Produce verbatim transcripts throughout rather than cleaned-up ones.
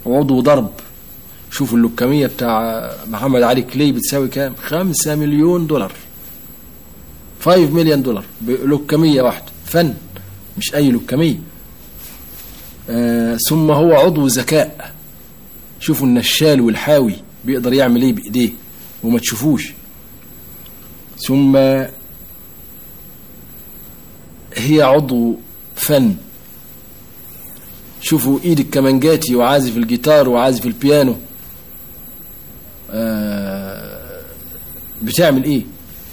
عضو ضرب. شوفوا اللوكمية بتاع محمد علي كلي بتساوي كام؟ خمسة مليون دولار، خمسة مليون دولار بلوكمية واحدة. فن، مش أي لوكمية. آه ثم هو عضو ذكاء. شوفوا النشال والحاوي بيقدر يعمل ايه بإيديه وما تشوفوش. ثم هي عضو فن. شوفوا ايد الكمانجاتي وعازف الجيتار وعازف البيانو آه بتعمل ايه.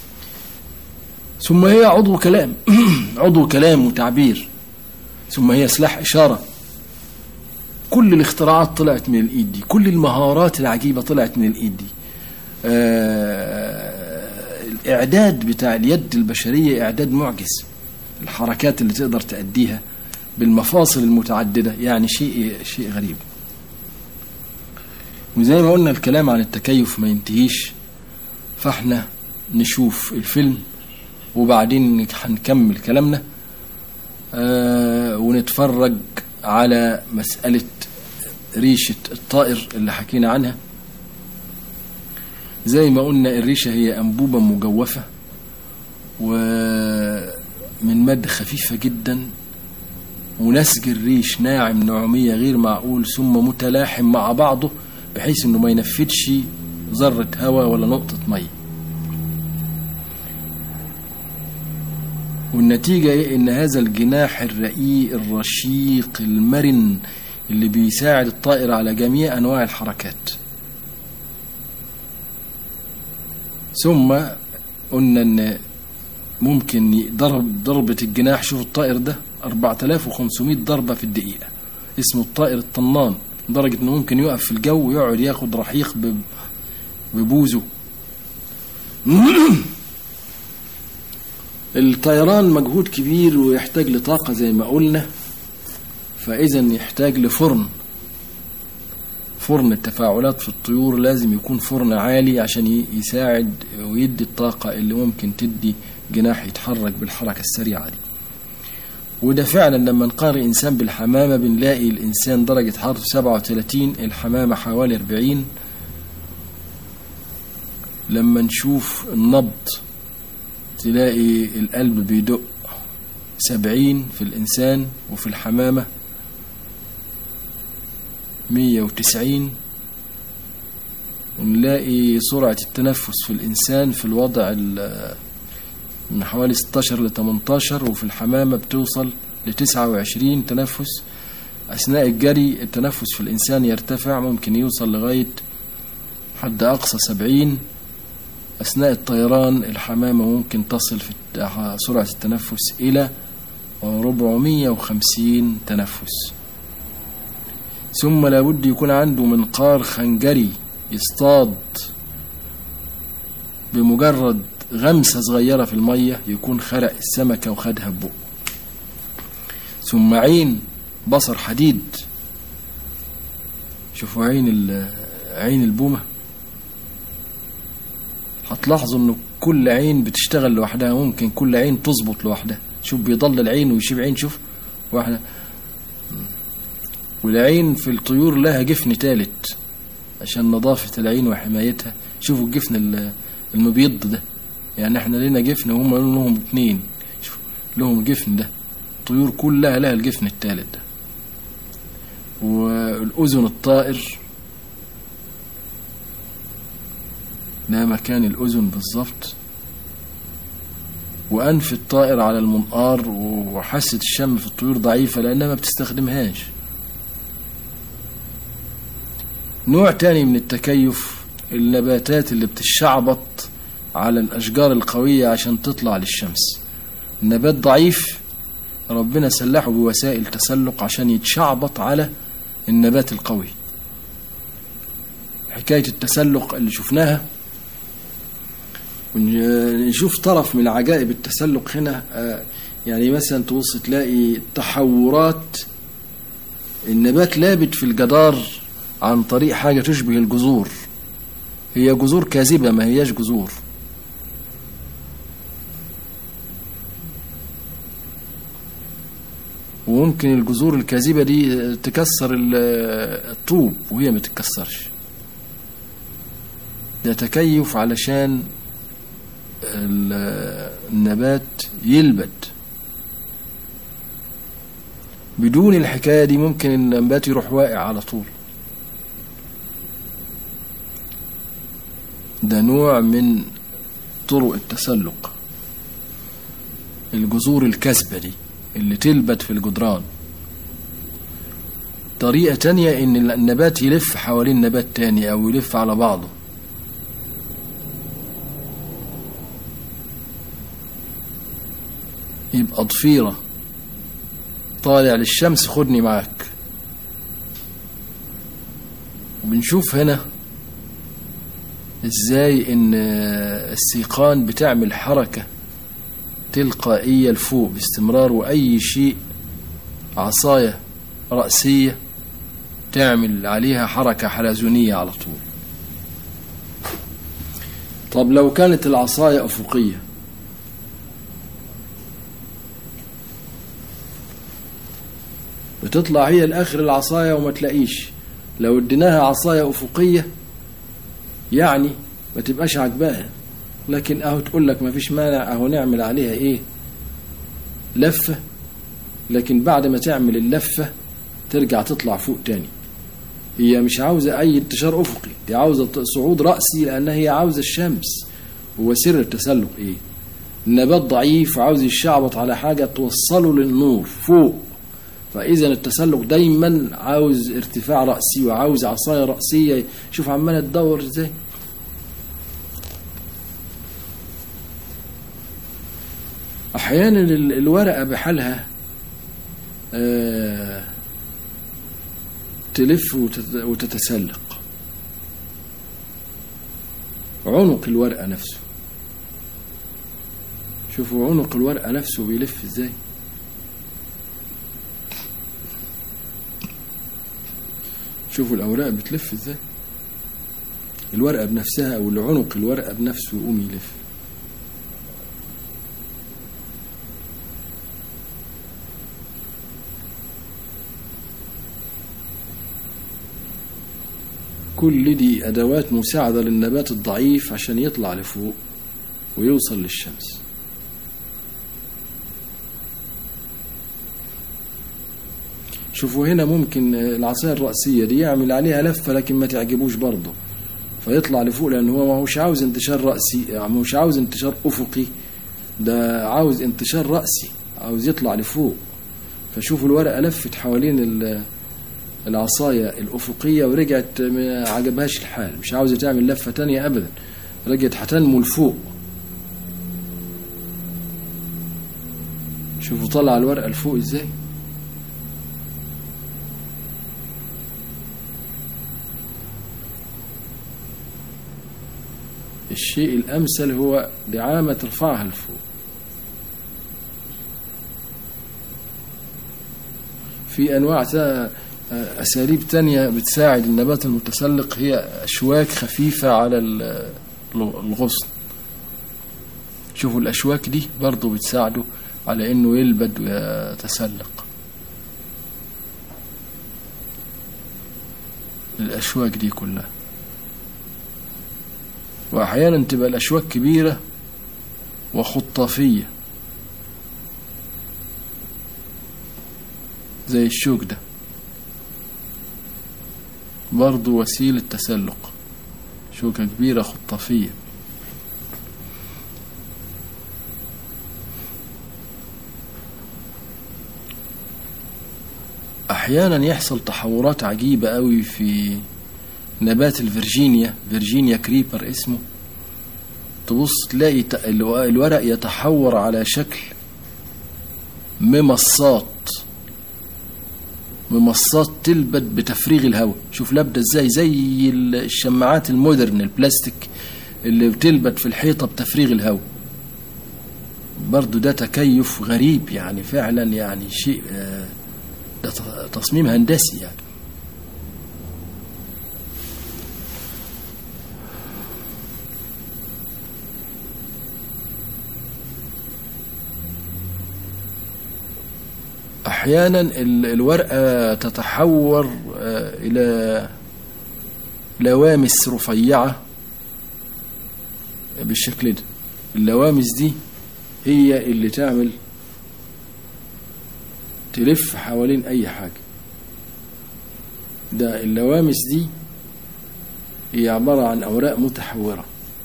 ثم هي عضو كلام عضو كلام وتعبير. ثم هي سلاح إشارة. كل الاختراعات طلعت من الإيد دي، كل المهارات العجيبة طلعت من الإيد دي. آه الإعداد بتاع اليد البشرية إعداد معجز. الحركات اللي تقدر تأديها بالمفاصل المتعددة يعني شيء شيء غريب. وزي ما قلنا الكلام عن التكيف ما ينتهيش، فاحنا نشوف الفيلم وبعدين هنكمل كلامنا آه ونتفرج على مسألة ريشة الطائر اللي حكينا عنها. زي ما قلنا الريشة هي أنبوبة مجوفة ومن مادة خفيفة جدا، ونسج الريش ناعم نعومية غير معقول، ثم متلاحم مع بعضه بحيث انه ما ينفذش ذرة هواء ولا نقطة مية. والنتيجة ايه؟ ان هذا الجناح الرقيق الرشيق المرن اللي بيساعد الطائر على جميع انواع الحركات. ثم قلنا ان ممكن يضرب ضربة الجناح. شوف الطائر ده أربعة آلاف وخمسمائة ضربة في الدقيقة، اسمه الطائر الطنان، لدرجة انه ممكن يقف في الجو ويقعد ياخد رحيق ببوزه. الطيران مجهود كبير ويحتاج لطاقة زي ما قلنا، فإذا يحتاج لفرن. فرن التفاعلات في الطيور لازم يكون فرن عالي عشان يساعد ويدي الطاقة اللي ممكن تدي جناح يتحرك بالحركة السريعة دي. وده فعلا لما نقارن إنسان بالحمامة بنلاقي الإنسان درجة حرارته سبعة وثلاثين، الحمامة حوالي أربعين. لما نشوف النبض تلاقي القلب بيدق سبعين في الإنسان، وفي الحمامة مية وتسعين. ونلاقي سرعة التنفس في الإنسان في الوضع من حوالي ستاشر ل تمنتاشر، وفي الحمامة بتوصل ل تسعة وعشرين تنفس. أثناء الجري التنفس في الإنسان يرتفع، ممكن يوصل لغاية حد أقصى سبعين. أثناء الطيران الحمامة ممكن تصل في سرعة التنفس إلى أربعمائة وخمسين تنفس. ثم لابد يكون عنده منقار خنجري يصطاد بمجرد غمسة صغيرة في المية يكون خرق السمكة وخدها ببقه. ثم عين بصر حديد. شوفوا عين عين البومة، هتلاحظوا انه كل عين بتشتغل لوحدها، ممكن كل عين تظبط لوحدها. شوف بيضل العين ويشيب عين، شوف واحدة. والعين في الطيور لها جفن ثالث عشان نظافة العين وحمايتها. شوفوا الجفن المبيض ده، يعني احنا لنا جفن وهم لهم اثنين، شوف لهم الجفن ده. الطيور كلها لها الجفن الثالث ده. والأذن الطائر ده مكان الأذن بالظبط. وأنف الطائر على المنقار، وحاسة الشم في الطيور ضعيفة لأنها ما بتستخدمهاش. نوع تاني من التكيف النباتات اللي بتشعبط على الأشجار القوية عشان تطلع للشمس. النبات ضعيف ربنا سلحه بوسائل تسلق عشان يتشعبط على النبات القوي. حكاية التسلق اللي شفناها، ونشوف طرف من عجائب التسلق هنا. يعني مثلا تبص تلاقي تحورات النبات لابد في الجدار عن طريق حاجة تشبه الجذور. هي جذور كاذبة، ما هياش جذور. وممكن الجذور الكاذبة دي تكسر الطوب وهي ما تتكسرش. ده تكيف علشان النبات يلبد. بدون الحكاية دي ممكن النبات يروح واقع على طول. ده نوع من طرق التسلق، الجذور الكاذبة دي اللي تلبد في الجدران. طريقة تانية ان النبات يلف حوالين نبات تاني او يلف على بعضه. يبقى ضفيرة طالع للشمس خدني معاك. بنشوف هنا ازاي ان السيقان بتعمل حركة تلقائية لفوق باستمرار، واي شيء عصاية رأسية تعمل عليها حركة حلزونية على طول. طب لو كانت العصاية أفقية، بتطلع هي لآخر العصاية وما تلاقيش. لو اديناها عصاية أفقية يعني ما تبقاش عجباها، لكن اهو تقول لك ما فيش مانع، اهو نعمل عليها ايه، لفة. لكن بعد ما تعمل اللفة ترجع تطلع فوق تاني. هي مش عاوزة اي انتشار افقي، دي عاوزة صعود رأسي، لانها هي عاوزة الشمس. هو سر التسلق ايه؟ النبات ضعيف وعاوز يشعبط على حاجة توصله للنور فوق، فاذا التسلق دايما عاوز ارتفاع رأسي وعاوز عصاية رأسية. شوف عمالة تدور ازاي. احيانا الورقة بحالها آه تلف وتتسلق. عنق الورقة نفسه، شوفوا عنق الورقة نفسه بيلف ازاي. شوفوا الأوراق بتلف ازاي، الورقة بنفسها أو العنق الورقة بنفسه يقوم يلف. كل دي أدوات مساعدة للنبات الضعيف عشان يطلع لفوق ويوصل للشمس. شوفوا هنا ممكن العصاية الرأسية دي يعمل عليها لفة لكن ما تعجبوش برضه، فيطلع لفوق، لأن هو ما هوش عاوز انتشار رأسي، ما هوش عاوز انتشار أفقي، ده عاوز انتشار رأسي، عاوز يطلع لفوق. فشوفوا الورقة لفت حوالين العصاية الأفقية ورجعت ما عجبهاش الحال، مش عاوزة تعمل لفة تانية أبدا، رجعت هتنمو لفوق. شوفوا طلع الورقة لفوق ازاي. الشيء الأمثل هو دعامة ترفعها لفوق. في أنواع أساليب تانية بتساعد النبات المتسلق، هي أشواك خفيفة على الغصن. شوفوا الأشواك دي برضو بتساعده على إنه يلبد ويتسلق. الأشواك دي كلها، وأحيانا تبقى الأشواك كبيرة وخطافية زي الشوك ده، برضو وسيلة تسلق، شوكة كبيرة خطافية. أحيانا يحصل تحورات عجيبة قوي في نبات الفرجينيا، فيرجينيا كريبر اسمه. تبص تلاقي الورق يتحور على شكل ممصات، ممصات تلبد بتفريغ الهواء. شوف لابده ازاي، زي الشماعات المودرن البلاستيك اللي بتلبد في الحيطة بتفريغ الهواء. برضو ده تكيف غريب يعني، فعلا يعني شيء، ده تصميم هندسي يعني. أحيانا الورقة تتحور إلى لوامس رفيعة بالشكل ده. اللوامس دي هي اللي تعمل تلف حوالين أي حاجة. ده اللوامس دي هي عبارة عن أوراق متحورة.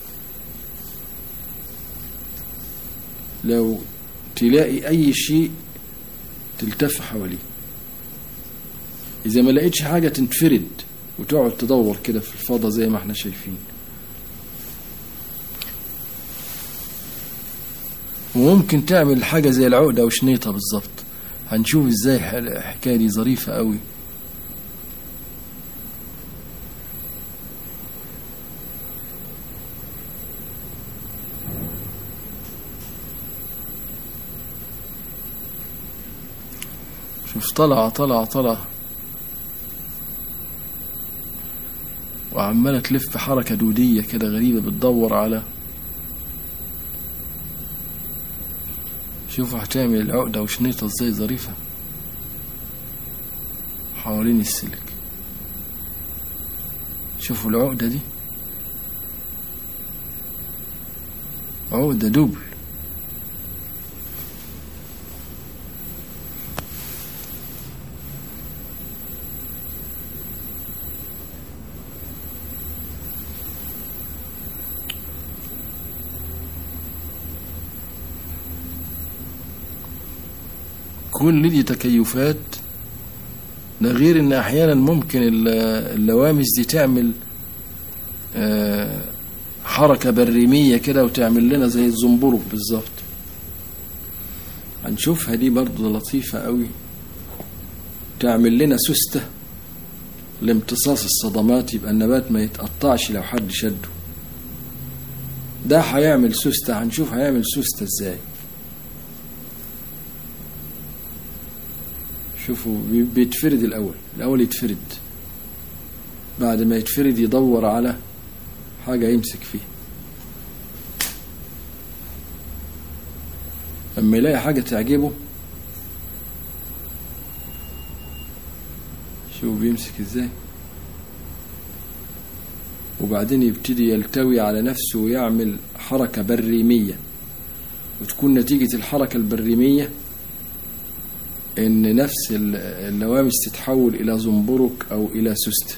لو تلاقي أي شيء تلتف حواليه، إذا ما لقيتش حاجة تنفرد وتقعد تدور كده في الفضاء زي ما احنا شايفين. وممكن تعمل حاجة زي العقدة وشنيطة بالظبط. هنشوف ازاي الحكاية دي ظريفة قوي. شوف طلع طلع طلع وعمالة تلف حركة دودية كده غريبة بتدور على. شوفوا هتعمل العقدة وشنيطة ازاي ظريفة حوالين السلك. شوفوا العقدة دي عقدة دبل. كل دي تكيفات. ده غير ان احيانا ممكن اللوامس دي تعمل حركة بريمية كده وتعمل لنا زي الزنبرك بالظبط. هنشوفها دي برضو لطيفة قوي. تعمل لنا سوستة لامتصاص الصدمات، يبقى النبات ما يتقطعش لو حد شده. ده هيعمل سوستة. هنشوف هيعمل سوستة ازاي. شوفوا بيتفرد الأول. الأول يتفرد، بعد ما يتفرد يدور على حاجة يمسك فيها. لما يلاقي حاجة تعجبه شوفوا بيمسك ازاي. وبعدين يبتدي يلتوي على نفسه ويعمل حركة بريمية، وتكون نتيجة الحركة البريمية ان نفس اللوامس تتحول الى زنبرك او الى سوست.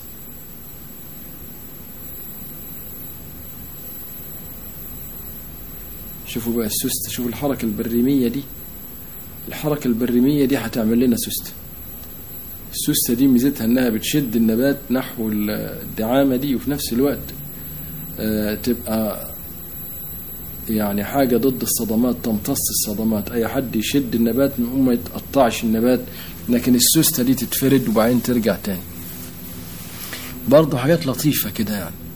شوفوا بقى السوست. شوفوا الحركة البريمية دي. الحركة البريمية دي هتعمل لنا سوست. السوستة دي ميزتها انها بتشد النبات نحو الدعامة دي، وفي نفس الوقت آه تبقى يعني حاجة ضد الصدمات، تمتص الصدمات. أي حد يشد النبات ما يتقطعش النبات، لكن السوستة دي تتفرد وبعدين ترجع تاني. برضه حاجات لطيفة كده يعني.